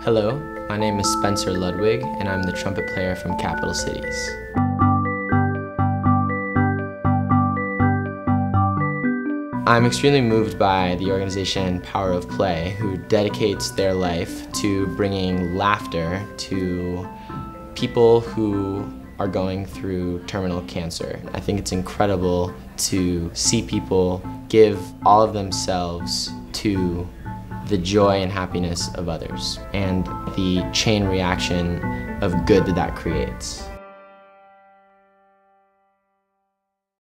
Hello, my name is Spencer Ludwig, and I'm the trumpet player from Capital Cities. I'm extremely moved by the organization Power of Play, who dedicates their life to bringing laughter to people who are going through terminal cancer. I think it's incredible to see people give all of themselves to the joy and happiness of others and the chain reaction of good that that creates.